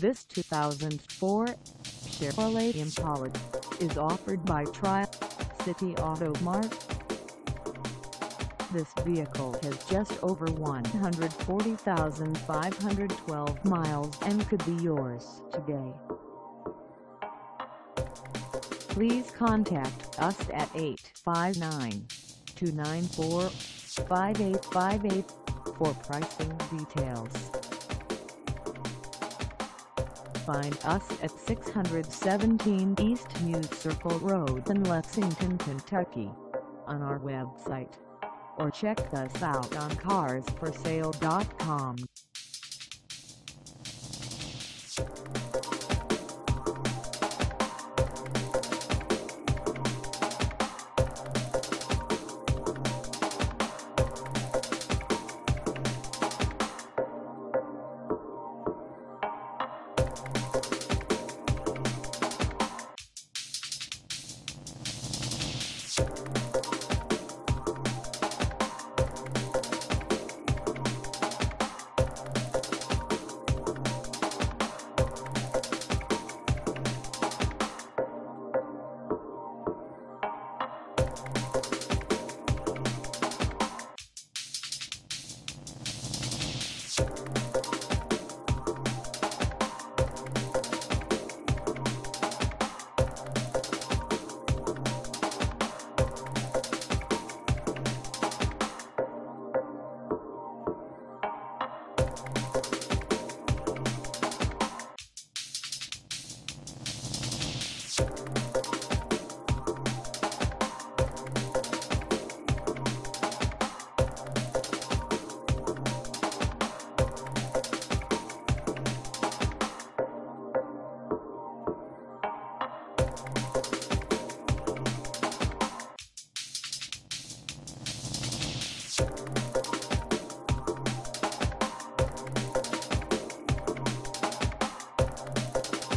This 2004 Chevrolet Impala is offered by Tri-City Auto Mart. This vehicle has just over 140,512 miles and could be yours today. Please contact us at 859-294-5858 for pricing details. Find us at 617 East New Circle Road in Lexington, Kentucky, on our website, or check us out on carsforsale.com.